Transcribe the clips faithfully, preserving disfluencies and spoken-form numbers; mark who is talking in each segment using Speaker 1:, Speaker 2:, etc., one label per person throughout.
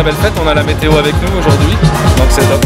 Speaker 1: très belle fête. On a la météo avec nous aujourd'hui, donc c'est top.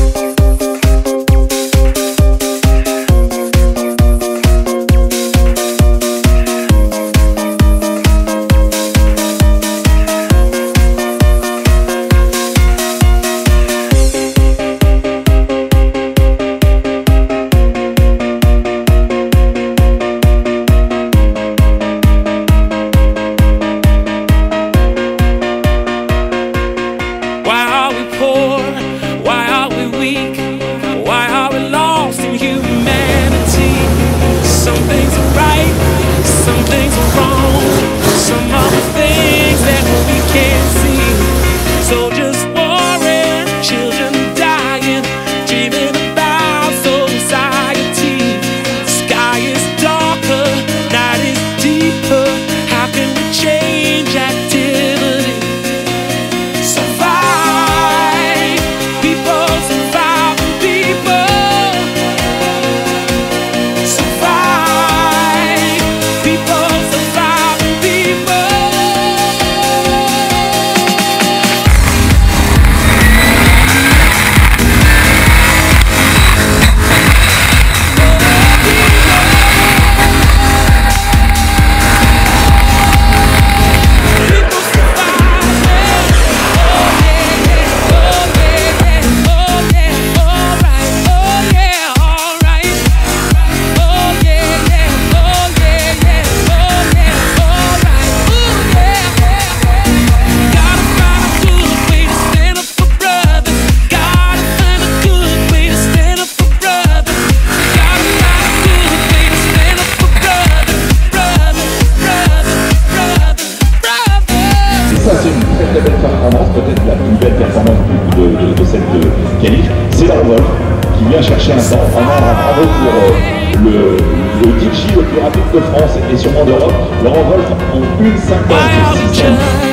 Speaker 2: Peut-être la plus belle performance de, de, de cette qualif, c'est Laurent Wolf qui vient chercher un temps. Vraiment un bravo pour euh, le, le D J le plus rapide de France et sûrement d'Europe. Laurent Wolf en une cinquante-six.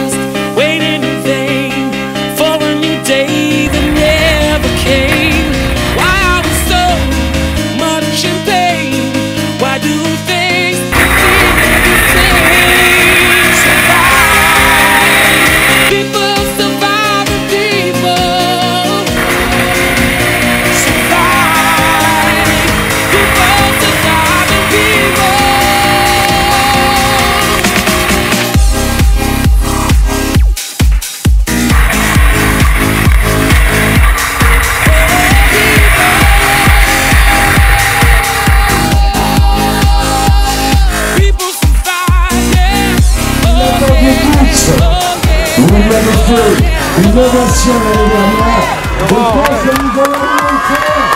Speaker 3: Vous l'avez fait, une ovation l'année dernière. Je pense que nous allons le faire.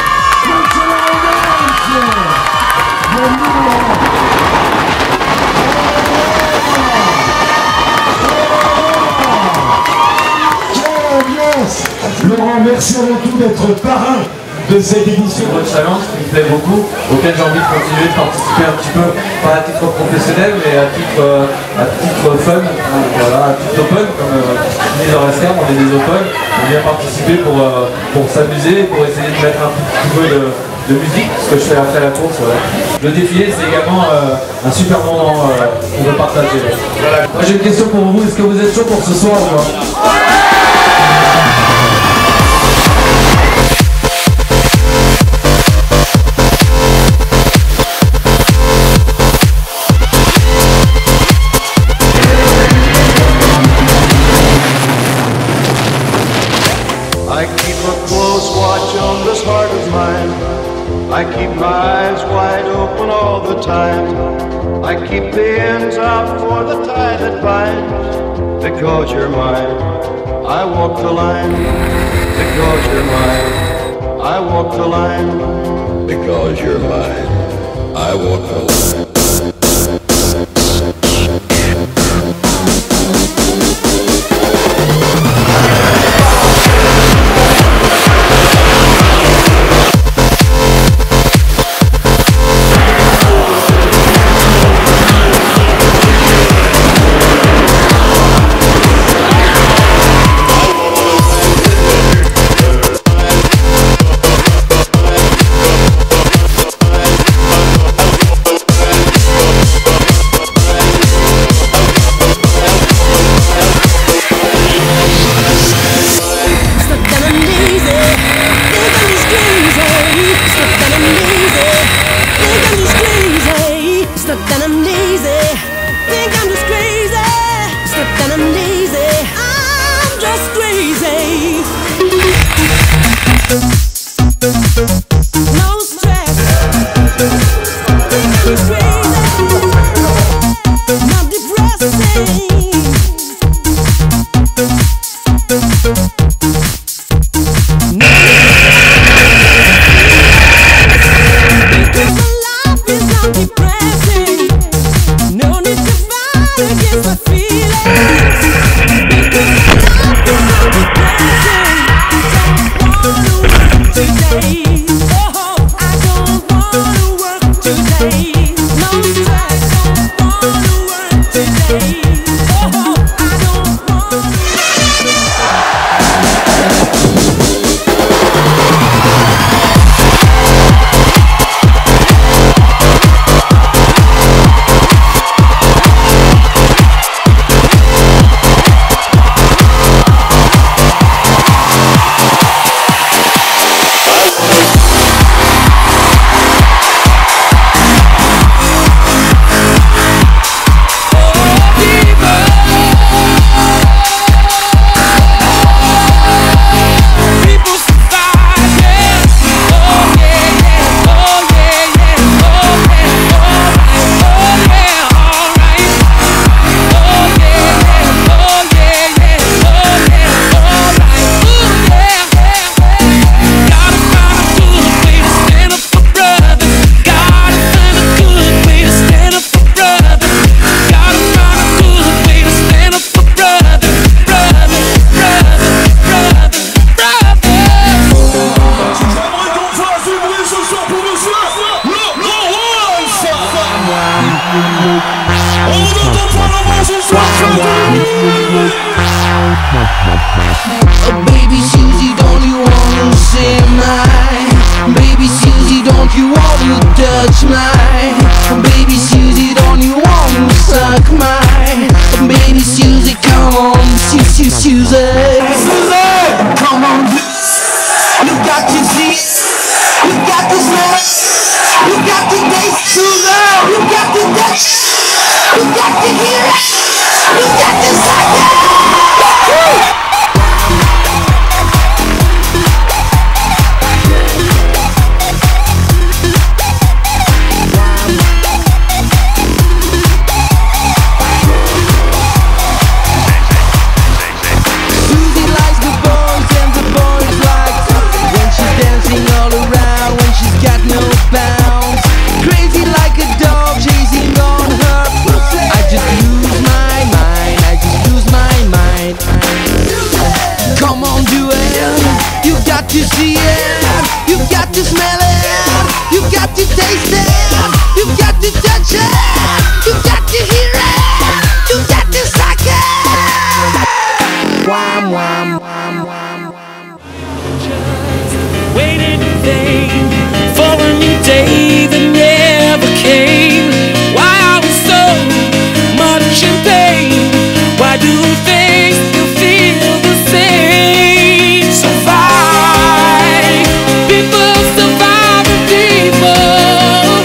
Speaker 3: Laurent, merci avant tout d'être parrain de cette édition.
Speaker 4: Un challenge qui me plaît beaucoup, auquel j'ai envie de continuer de participer un petit peu, pas à titre professionnel, mais à titre, euh, à titre fun, donc, voilà, à titre open, comme euh, disent dans Rescam, on est des open, on vient participer pour, euh, pour s'amuser, pour essayer de mettre un petit peu de, de musique, ce que je fais après la course. Ouais. Le défilé, c'est également euh, un super moment euh, qu'on veut partager. Voilà. Moi j'ai une question pour vous, est-ce que vous êtes chaud pour ce soir ou pas ?
Speaker 5: I keep a close watch on this heart of mine. I keep my eyes wide open all the time. I keep the ends out for the tie that binds. Because you're mine, I walk the line. Because you're mine, I walk the line. Because you're mine, I walk the line.
Speaker 6: Oh, baby Susie, don't you wanna say my? Baby Susie, don't you wanna touch my? Baby Susie, don't you wanna suck my? Baby Susie, come on, Susie, Susie. Susie, come on, you got to see, you got to smell, you got to taste, Susie, you got to touch, you got to hear it, you got to suck it. You see it, you've got to smell it, you've got to taste it, you've got to touch it, you've got to hear it, you've got to suck it. Wham, wham, wham, wham, wham.
Speaker 7: Just waited in vain for a new day that never came. Why are we so much in pain? Why do things still feel the same? Survive. People surviving people.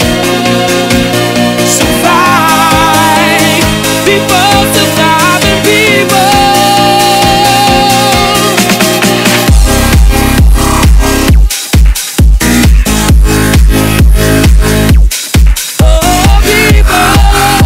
Speaker 7: Survive. People surviving people. Oh, people.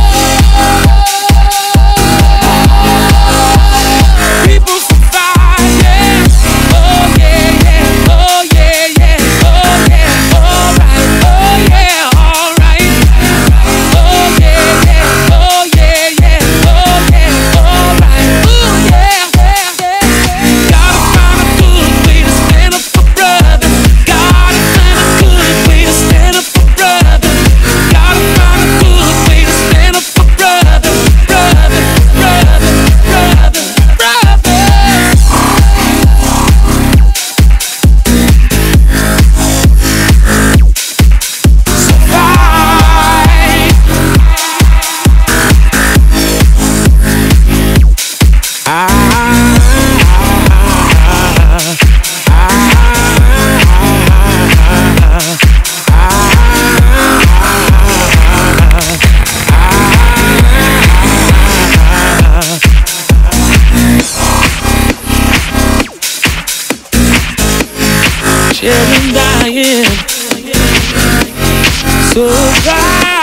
Speaker 7: People survive, yeah. Oh, yeah, yeah. Oh, yeah, yeah. Oh, yeah. Alright. Oh, yeah. Alright. Oh, yeah, yeah. Oh, yeah, yeah. Oh, yeah. Alright. Ooh, yeah, yeah, yeah. Gotta find a good way to stand up for brother. Gotta find a good way to stand up for brother. Gotta find a good way to stand up for brother. Brother, brother, brother, brother. Children dying, so dry.